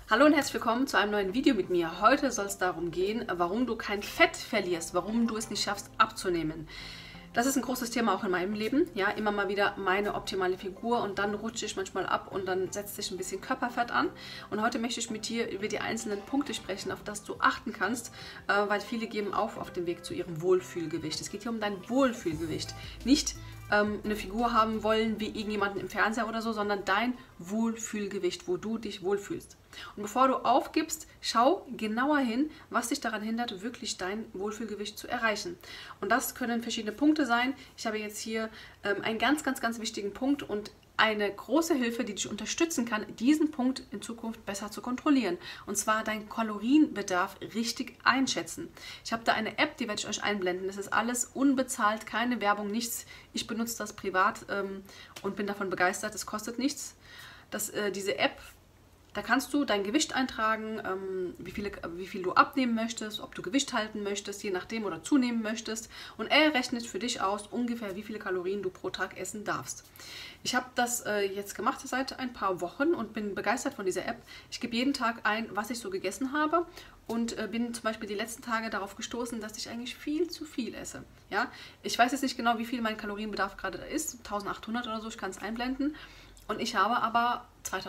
Hallo und herzlich willkommen zu einem neuen Video mit mir. Heute soll es darum gehen, warum du kein Fett verlierst, warum du es nicht schaffst abzunehmen. Das ist ein großes Thema auch in meinem Leben. Ja, immer mal wieder meine optimale Figur und dann rutsche ich manchmal ab und dann setzt sich ein bisschen Körperfett an. Und heute möchte ich mit dir über die einzelnen Punkte sprechen, auf das du achten kannst, weil viele geben auf dem Weg zu ihrem Wohlfühlgewicht. Es geht hier um dein Wohlfühlgewicht, nicht eine Figur haben wollen wie irgendjemanden im Fernseher oder so, sondern dein Wohlfühlgewicht, wo du dich wohlfühlst. Und bevor du aufgibst, schau genauer hin, was dich daran hindert, wirklich dein Wohlfühlgewicht zu erreichen. Und das können verschiedene Punkte sein. Ich habe jetzt hier einen ganz wichtigen Punkt und eine große Hilfe, die dich unterstützen kann, diesen Punkt in Zukunft besser zu kontrollieren. Und zwar deinen Kalorienbedarf richtig einschätzen. Ich habe da eine App, die werde ich euch einblenden. Das ist alles unbezahlt, keine Werbung, nichts. Ich benutze das privat und bin davon begeistert. Es kostet nichts. Diese App, da kannst du dein Gewicht eintragen, wie viel du abnehmen möchtest, ob du Gewicht halten möchtest, je nachdem, oder zunehmen möchtest. Und er rechnet für dich aus, ungefähr wie viele Kalorien du pro Tag essen darfst. Ich habe das jetzt gemacht seit ein paar Wochen und bin begeistert von dieser App. Ich gebe jeden Tag ein, was ich so gegessen habe und bin zum Beispiel die letzten Tage darauf gestoßen, dass ich eigentlich viel zu viel esse. Ja? Ich weiß jetzt nicht genau, wie viel mein Kalorienbedarf gerade ist, 1800 oder so, ich kann es einblenden. Und ich habe aber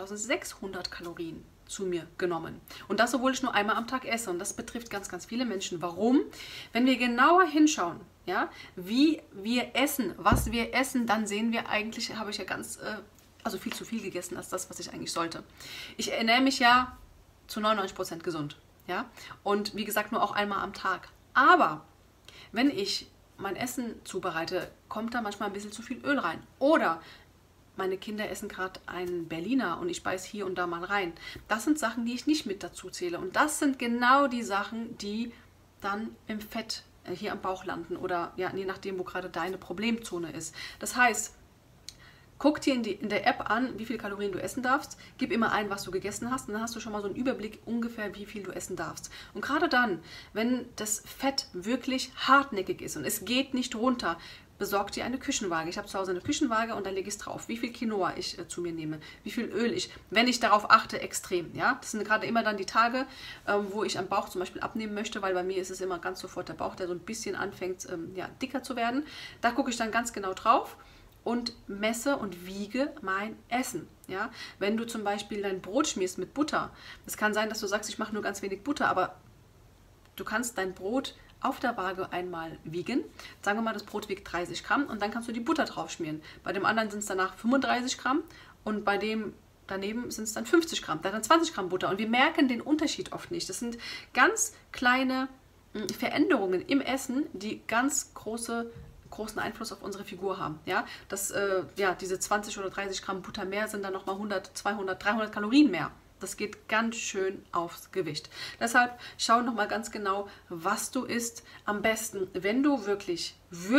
2600 Kalorien zu mir genommen. Und das, obwohl ich nur einmal am Tag esse. Und das betrifft ganz viele Menschen. Warum? Wenn wir genauer hinschauen, ja, wie wir essen, was wir essen, dann sehen wir eigentlich, habe ich ja also viel zu viel gegessen als das, was ich eigentlich sollte. Ich ernähre mich ja zu 99% gesund. Ja? Und wie gesagt, nur auch einmal am Tag. Aber wenn ich mein Essen zubereite, kommt da manchmal ein bisschen zu viel Öl rein. Oder meine Kinder essen gerade einen Berliner und ich beiß hier und da mal rein. Das sind Sachen, die ich nicht mit dazu zähle. Und das sind genau die Sachen, die dann im Fett hier am Bauch landen oder ja, je nachdem, wo gerade deine Problemzone ist. Das heißt, guck dir in der App an, wie viele Kalorien du essen darfst. Gib immer ein, was du gegessen hast und dann hast du schon mal so einen Überblick ungefähr, wie viel du essen darfst. Und gerade dann, wenn das Fett wirklich hartnäckig ist und es geht nicht runter, besorg dir eine Küchenwaage. Ich habe zu Hause eine Küchenwaage und da lege ich es drauf, wie viel Quinoa ich zu mir nehme, wie viel Öl ich, wenn ich darauf achte, extrem. Ja? Das sind gerade immer dann die Tage, wo ich am Bauch zum Beispiel abnehmen möchte, weil bei mir ist es immer ganz sofort der Bauch, der so ein bisschen anfängt, ja, dicker zu werden. Da gucke ich dann ganz genau drauf und messe und wiege mein Essen. Ja? Wenn du zum Beispiel dein Brot schmierst mit Butter, es kann sein, dass du sagst, ich mache nur ganz wenig Butter, aber du kannst dein Brot auf der Waage einmal wiegen. Sagen wir mal, das Brot wiegt 30 Gramm und dann kannst du die Butter drauf schmieren. Bei dem anderen sind es danach 35 Gramm und bei dem daneben sind es dann 50 Gramm. Da dann 20 Gramm Butter und wir merken den Unterschied oft nicht. Das sind ganz kleine Veränderungen im Essen, die ganz großen Einfluss auf unsere Figur haben. Ja? Ja, diese 20 oder 30 Gramm Butter mehr sind dann nochmal 100, 200, 300 Kalorien mehr. Das geht ganz schön aufs Gewicht. Deshalb schau nochmal ganz genau, was du isst. Am besten, wenn du wirklich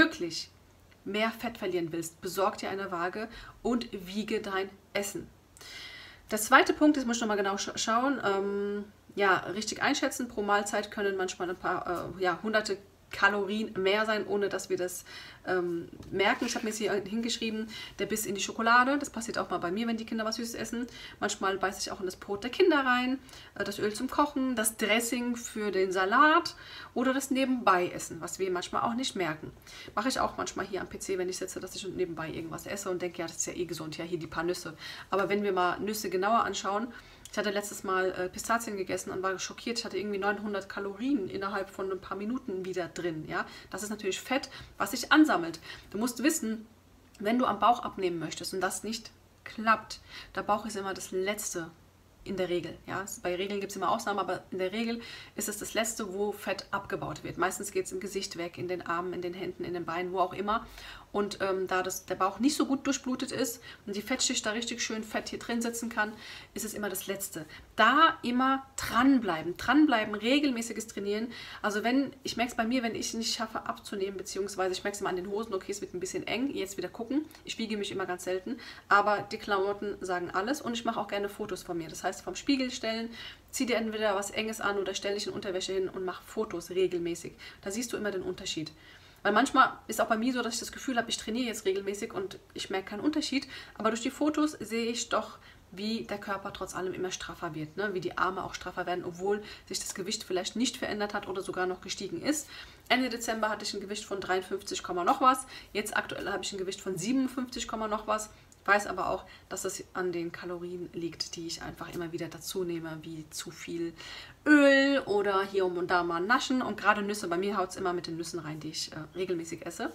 mehr Fett verlieren willst, besorg dir eine Waage und wiege dein Essen. Der zweite Punkt ist, muss ich nochmal genau schauen, ja, richtig einschätzen. Pro Mahlzeit können manchmal ein paar hunderte Kalorien mehr sein, ohne dass wir das merken. Ich habe mir jetzt hier hingeschrieben, der Biss in die Schokolade. Das passiert auch mal bei mir, wenn die Kinder was Süßes essen. Manchmal beiße ich auch in das Brot der Kinder rein, das Öl zum Kochen, das Dressing für den Salat oder das Nebenbei-Essen, was wir manchmal auch nicht merken. Mache ich auch manchmal hier am PC, wenn ich sitze, dass ich nebenbei irgendwas esse und denke, ja, das ist ja eh gesund, ja, hier die paar Nüsse. Aber wenn wir mal Nüsse genauer anschauen, ich hatte letztes Mal Pistazien gegessen und war schockiert. Ich hatte irgendwie 900 Kalorien innerhalb von ein paar Minuten wieder drin. Ja? Das ist natürlich Fett, was sich ansammelt. Du musst wissen, wenn du am Bauch abnehmen möchtest und das nicht klappt, der Bauch ist immer das Letzte in der Regel. Ja? Bei Regeln gibt es immer Ausnahmen, aber in der Regel ist es das Letzte, wo Fett abgebaut wird. Meistens geht es im Gesicht weg, in den Armen, in den Händen, in den Beinen, wo auch immer. Und da der Bauch nicht so gut durchblutet ist und die Fettschicht da richtig schön fett hier drin sitzen kann, ist es immer das Letzte. Da immer dranbleiben, regelmäßiges Trainieren. Also ich merke es bei mir, wenn ich nicht schaffe abzunehmen, beziehungsweise ich merke es immer an den Hosen, okay, es wird ein bisschen eng, jetzt wieder gucken. Ich wiege mich immer ganz selten, aber die Klamotten sagen alles und ich mache auch gerne Fotos von mir. Das heißt, vom Spiegel stellen, zieh dir entweder was Enges an oder stell dich in Unterwäsche hin und mach Fotos regelmäßig. Da siehst du immer den Unterschied. Weil manchmal ist auch bei mir so, dass ich das Gefühl habe, ich trainiere jetzt regelmäßig und ich merke keinen Unterschied. Aber durch die Fotos sehe ich doch wie der Körper trotz allem immer straffer wird, ne? Wie die Arme auch straffer werden, obwohl sich das Gewicht vielleicht nicht verändert hat oder sogar noch gestiegen ist. Ende Dezember hatte ich ein Gewicht von 53, noch was. Jetzt aktuell habe ich ein Gewicht von 57, noch was. Weiß aber auch, dass es an den Kalorien liegt, die ich einfach immer wieder dazu nehme, wie zu viel Öl oder hier und da mal Naschen. Und gerade Nüsse, bei mir haut es immer mit den Nüssen rein, die ich regelmäßig esse.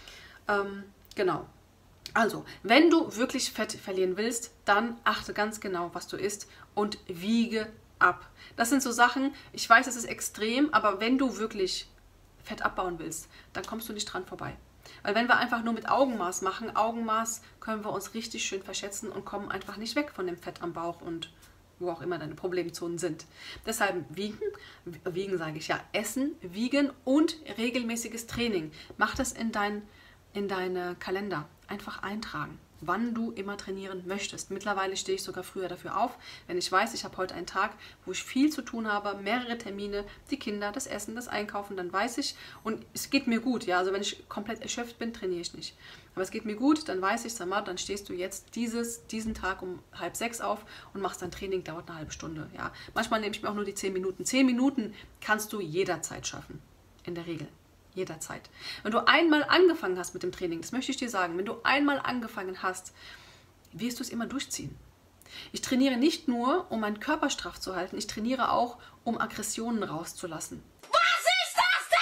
Genau. Also, wenn du wirklich Fett verlieren willst, dann achte ganz genau, was du isst und wiege ab. Das sind so Sachen, ich weiß, es ist extrem, aber wenn du wirklich Fett abbauen willst, dann kommst du nicht dran vorbei. Weil wenn wir einfach nur mit Augenmaß machen, Augenmaß können wir uns richtig schön verschätzen und kommen einfach nicht weg von dem Fett am Bauch und wo auch immer deine Problemzonen sind. Deshalb wiegen sage ich ja, essen, wiegen und regelmäßiges Training. Mach das in deine Kalender. Einfach eintragen, wann du immer trainieren möchtest. Mittlerweile stehe ich sogar früher dafür auf, wenn ich weiß, ich habe heute einen Tag, wo ich viel zu tun habe, mehrere Termine, die Kinder, das Essen, das Einkaufen, dann weiß ich und es geht mir gut. Ja, also wenn ich komplett erschöpft bin, trainiere ich nicht. Aber es geht mir gut, dann weiß ich, sag mal, dann stehst du jetzt diesen Tag um 5:30 auf und machst dein Training, dauert eine halbe Stunde. Ja, manchmal nehme ich mir auch nur die 10 Minuten. 10 Minuten kannst du jederzeit schaffen, in der Regel. Jederzeit. Wenn du einmal angefangen hast mit dem Training, das möchte ich dir sagen, wenn du einmal angefangen hast, wirst du es immer durchziehen. Ich trainiere nicht nur, um meinen Körper straff zu halten, ich trainiere auch, um Aggressionen rauszulassen. Was ist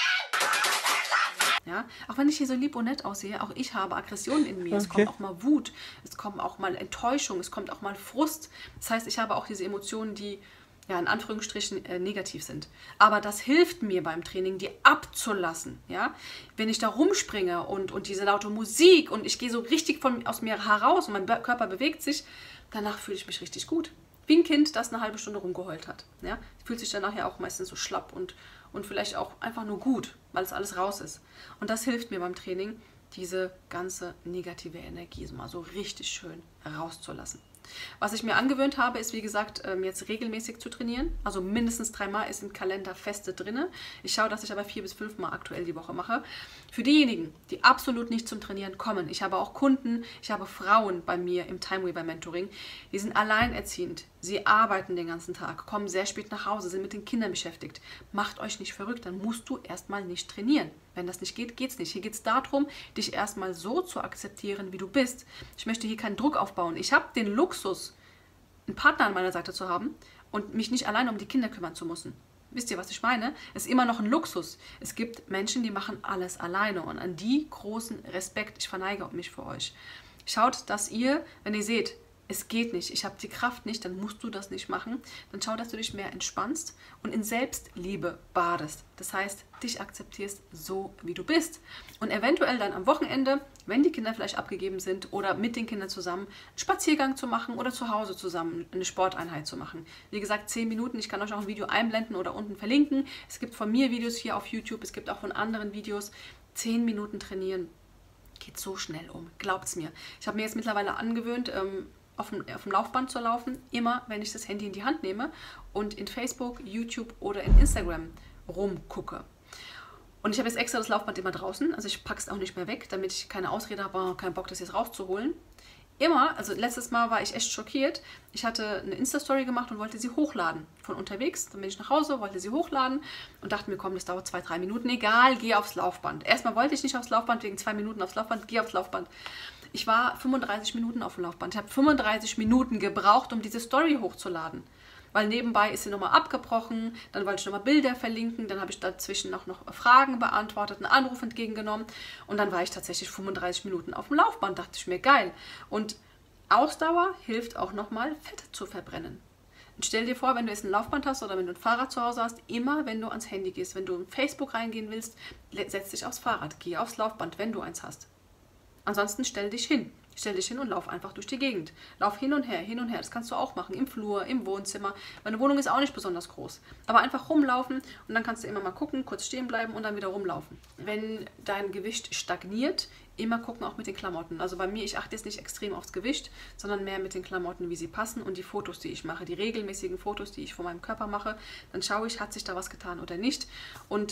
das denn? Ja, auch wenn ich hier so lieb und nett aussehe, auch ich habe Aggressionen in mir. Okay. Es kommt auch mal Wut, es kommt auch mal Enttäuschung, es kommt auch mal Frust. Das heißt, ich habe auch diese Emotionen, die ja, in Anführungsstrichen negativ sind. Aber das hilft mir beim Training, die abzulassen. Ja? Wenn ich da rumspringe und diese laute Musik und ich gehe so richtig aus mir heraus und mein Körper bewegt sich, danach fühle ich mich richtig gut. Wie ein Kind, das eine halbe Stunde rumgeheult hat. Ja? Fühlt sich danach ja auch meistens so schlapp und vielleicht auch einfach nur gut, weil es alles raus ist. Und das hilft mir beim Training, diese ganze negative Energie mal so richtig schön rauszulassen. Was ich mir angewöhnt habe, ist wie gesagt, jetzt regelmäßig zu trainieren. Also mindestens 3 Mal ist im Kalender feste drin. Ich schaue, dass ich aber 4 bis 5 Mal aktuell die Woche mache. Für diejenigen, die absolut nicht zum Trainieren kommen, ich habe auch Kunden, ich habe Frauen bei mir im Timeweaver Mentoring, die sind alleinerziehend. Sie arbeiten den ganzen Tag, kommen sehr spät nach Hause, sind mit den Kindern beschäftigt. Macht euch nicht verrückt, dann musst du erstmal nicht trainieren. Wenn das nicht geht, geht's nicht. Hier geht es darum, dich erstmal so zu akzeptieren, wie du bist. Ich möchte hier keinen Druck aufbauen. Ich habe den Luxus, einen Partner an meiner Seite zu haben und mich nicht alleine um die Kinder kümmern zu müssen. Wisst ihr, was ich meine? Es ist immer noch ein Luxus. Es gibt Menschen, die machen alles alleine und an die großen Respekt. Ich verneige mich für euch. Schaut, dass ihr, wenn ihr seht, es geht nicht, ich habe die Kraft nicht, dann musst du das nicht machen. Dann schau, dass du dich mehr entspannst und in Selbstliebe badest. Das heißt, dich akzeptierst so, wie du bist. Und eventuell dann am Wochenende, wenn die Kinder vielleicht abgegeben sind oder mit den Kindern zusammen, einen Spaziergang zu machen oder zu Hause zusammen eine Sporteinheit zu machen. Wie gesagt, 10 Minuten, ich kann euch auch ein Video einblenden oder unten verlinken. Es gibt von mir Videos hier auf YouTube, es gibt auch von anderen Videos. 10 Minuten trainieren geht so schnell um, glaubt's mir. Ich habe mir jetzt mittlerweile angewöhnt, auf dem Laufband zu laufen, immer wenn ich das Handy in die Hand nehme und in Facebook, YouTube oder in Instagram rumgucke. Und ich habe jetzt extra das Laufband immer draußen, also ich packe es auch nicht mehr weg, damit ich keine Ausrede habe, keinen Bock, das jetzt rauszuholen. Immer, also letztes Mal war ich echt schockiert. Ich hatte eine Insta-Story gemacht und wollte sie hochladen von unterwegs. Dann bin ich nach Hause, wollte sie hochladen und dachte mir, komm, das dauert 2-3 Minuten. Egal, geh aufs Laufband. Erstmal wollte ich nicht aufs Laufband, wegen 2 Minuten aufs Laufband, geh aufs Laufband. Ich war 35 Minuten auf dem Laufband. Ich habe 35 Minuten gebraucht, um diese Story hochzuladen. Weil nebenbei ist sie nochmal abgebrochen, dann wollte ich nochmal Bilder verlinken, dann habe ich dazwischen noch Fragen beantwortet, einen Anruf entgegengenommen und dann war ich tatsächlich 35 Minuten auf dem Laufband, dachte ich mir, geil. Und Ausdauer hilft auch nochmal, Fett zu verbrennen. Und stell dir vor, wenn du jetzt ein Laufband hast oder wenn du ein Fahrrad zu Hause hast, immer wenn du ans Handy gehst, wenn du in Facebook reingehen willst, setz dich aufs Fahrrad, geh aufs Laufband, wenn du eins hast. Ansonsten stell dich hin. Stell dich hin und lauf einfach durch die Gegend. Lauf hin und her, hin und her. Das kannst du auch machen, im Flur, im Wohnzimmer. Meine Wohnung ist auch nicht besonders groß. Aber einfach rumlaufen und dann kannst du immer mal gucken, kurz stehen bleiben und dann wieder rumlaufen. Wenn dein Gewicht stagniert, immer gucken auch mit den Klamotten. Also bei mir, ich achte jetzt nicht extrem aufs Gewicht, sondern mehr mit den Klamotten, wie sie passen und die Fotos, die ich mache, die regelmäßigen Fotos, die ich von meinem Körper mache. Dann schaue ich, hat sich da was getan oder nicht. Und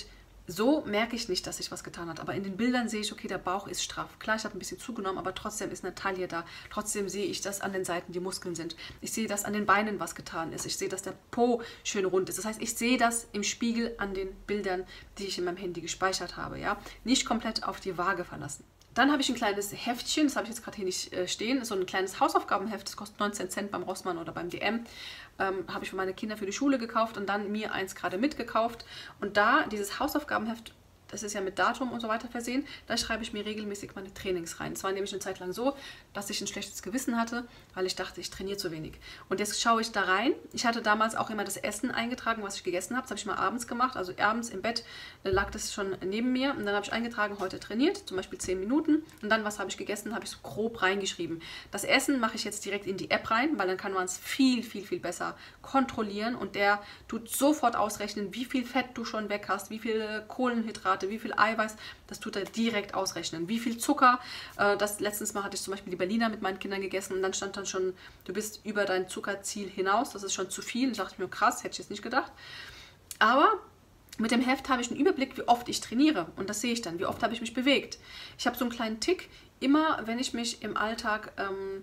So merke ich nicht, dass sich was getan hat. Aber in den Bildern sehe ich, okay, der Bauch ist straff. Klar, ich habe ein bisschen zugenommen, aber trotzdem ist eine Taille da. Trotzdem sehe ich, dass an den Seiten die Muskeln sind. Ich sehe, dass an den Beinen was getan ist. Ich sehe, dass der Po schön rund ist. Das heißt, ich sehe das im Spiegel an den Bildern, die ich in meinem Handy gespeichert habe. Ja? Nicht komplett auf die Waage verlassen. Dann habe ich ein kleines Heftchen, das habe ich jetzt gerade hier nicht stehen, so ein kleines Hausaufgabenheft, das kostet 19 Cent beim Rossmann oder beim DM. Habe ich für meine Kinder für die Schule gekauft und dann mir eins gerade mitgekauft. Und da, dieses Hausaufgabenheft, das ist ja mit Datum und so weiter versehen, da schreibe ich mir regelmäßig meine Trainings rein. Es war nämlich eine Zeit lang so, dass ich ein schlechtes Gewissen hatte, weil ich dachte, ich trainiere zu wenig. Und jetzt schaue ich da rein. Ich hatte damals auch immer das Essen eingetragen, was ich gegessen habe. Das habe ich mal abends gemacht. Also abends im Bett lag das schon neben mir. Und dann habe ich eingetragen, heute trainiert, zum Beispiel 10 Minuten. Und dann, was habe ich gegessen, habe ich so grob reingeschrieben. Das Essen mache ich jetzt direkt in die App rein, weil dann kann man es viel, viel, viel besser kontrollieren. Und der tut sofort ausrechnen, wie viel Fett du schon weg hast, wie viele Kohlenhydrate, wie viel Eiweiß, das tut er direkt ausrechnen. Wie viel Zucker, letztens mal hatte ich zum Beispiel die Berliner mit meinen Kindern gegessen und dann stand dann schon, du bist über dein Zuckerziel hinaus, das ist schon zu viel. Ich dachte mir, krass, hätte ich jetzt nicht gedacht. Aber mit dem Heft habe ich einen Überblick, wie oft ich trainiere und das sehe ich dann, wie oft habe ich mich bewegt. Ich habe so einen kleinen Tick, immer wenn ich mich im Alltag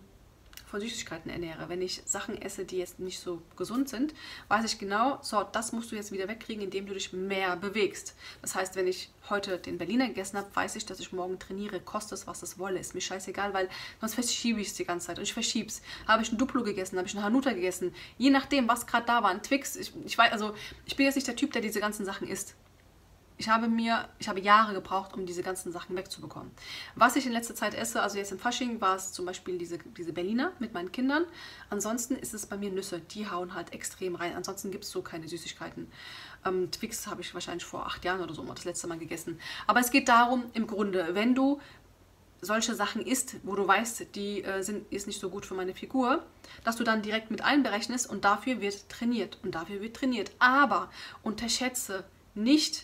von Süßigkeiten ernähre, wenn ich Sachen esse, die jetzt nicht so gesund sind, weiß ich genau, so, das musst du jetzt wieder wegkriegen, indem du dich mehr bewegst. Das heißt, wenn ich heute den Berliner gegessen habe, weiß ich, dass ich morgen trainiere, koste es, was es wolle. Ist mir scheißegal, weil sonst verschiebe ich es die ganze Zeit und ich verschiebe es. Habe ich ein Duplo gegessen, habe ich einen Hanuta gegessen, je nachdem, was gerade da war, ein Twix. Ich weiß, also ich bin jetzt nicht der Typ, der diese ganzen Sachen isst. Ich habe Jahre gebraucht, um diese ganzen Sachen wegzubekommen. Was ich in letzter Zeit esse, also jetzt im Fasching, war es zum Beispiel diese Berliner mit meinen Kindern. Ansonsten ist es bei mir Nüsse, die hauen halt extrem rein. Ansonsten gibt es so keine Süßigkeiten. Twix habe ich wahrscheinlich vor 8 Jahren oder so mal das letzte Mal gegessen. Aber es geht darum, im Grunde, wenn du solche Sachen isst, wo du weißt, die ist nicht so gut für meine Figur, dass du dann direkt mit einberechnest und dafür wird trainiert. Und dafür wird trainiert. Aber unterschätze nicht,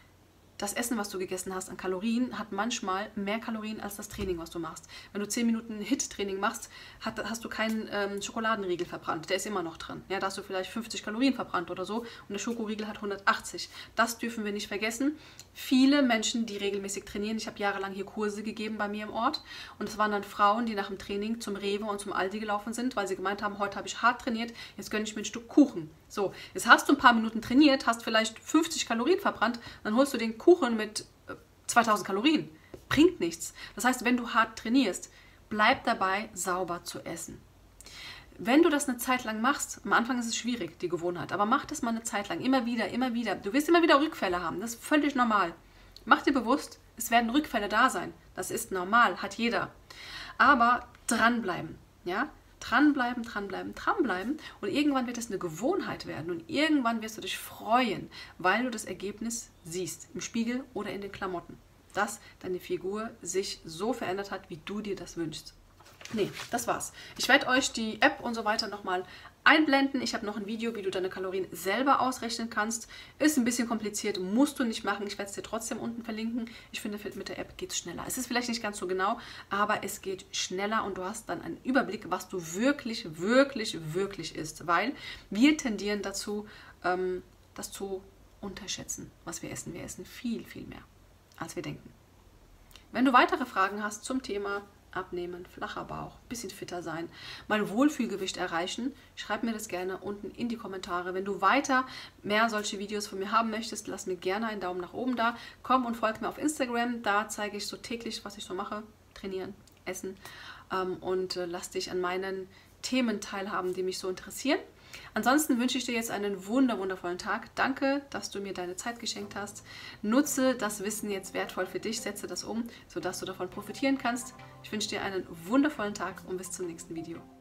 das Essen, was du gegessen hast an Kalorien, hat manchmal mehr Kalorien als das Training, was du machst. Wenn du 10 Minuten HIIT-Training machst, hast du keinen Schokoladenriegel verbrannt. Der ist immer noch drin. Ja, da hast du vielleicht 50 Kalorien verbrannt oder so und der Schokoriegel hat 180. Das dürfen wir nicht vergessen. Viele Menschen, die regelmäßig trainieren, ich habe jahrelang hier Kurse gegeben bei mir im Ort und es waren dann Frauen, die nach dem Training zum Rewe und zum Aldi gelaufen sind, weil sie gemeint haben, heute habe ich hart trainiert, jetzt gönne ich mir ein Stück Kuchen. So, jetzt hast du ein paar Minuten trainiert, hast vielleicht 50 Kalorien verbrannt, dann holst du den Kuchen mit 2000 Kalorien. Bringt nichts. Das heißt, wenn du hart trainierst, bleib dabei, sauber zu essen. Wenn du das eine Zeit lang machst, am Anfang ist es schwierig, die Gewohnheit, aber mach das mal eine Zeit lang, immer wieder, immer wieder. Du wirst immer wieder Rückfälle haben, das ist völlig normal. Mach dir bewusst, es werden Rückfälle da sein. Das ist normal, hat jeder. Aber dranbleiben, ja? Dranbleiben, dranbleiben, dranbleiben und irgendwann wird es eine Gewohnheit werden und irgendwann wirst du dich freuen, weil du das Ergebnis siehst, im Spiegel oder in den Klamotten, dass deine Figur sich so verändert hat, wie du dir das wünschst. Nee, das war's. Ich werde euch die App und so weiter nochmal einblenden. Ich habe noch ein Video, wie du deine Kalorien selber ausrechnen kannst. Ist ein bisschen kompliziert, musst du nicht machen. Ich werde es dir trotzdem unten verlinken. Ich finde, mit der App geht es schneller. Es ist vielleicht nicht ganz so genau, aber es geht schneller und du hast dann einen Überblick, was du wirklich, wirklich, wirklich isst. Weil wir tendieren dazu, das zu unterschätzen, was wir essen. Wir essen viel, viel mehr, als wir denken. Wenn du weitere Fragen hast zum Thema Abnehmen, flacher Bauch, bisschen fitter sein, mein Wohlfühlgewicht erreichen, schreib mir das gerne unten in die Kommentare. Wenn du weiter mehr solche Videos von mir haben möchtest, lass mir gerne einen Daumen nach oben da. Komm und folg mir auf Instagram, da zeige ich so täglich, was ich so mache, trainieren, essen und lass dich an meinen Themen teilhaben, die mich so interessieren. Ansonsten wünsche ich dir jetzt einen wundervollen Tag. Danke, dass du mir deine Zeit geschenkt hast. Nutze das Wissen jetzt wertvoll für dich, setze das um, sodass du davon profitieren kannst. Ich wünsche dir einen wundervollen Tag und bis zum nächsten Video.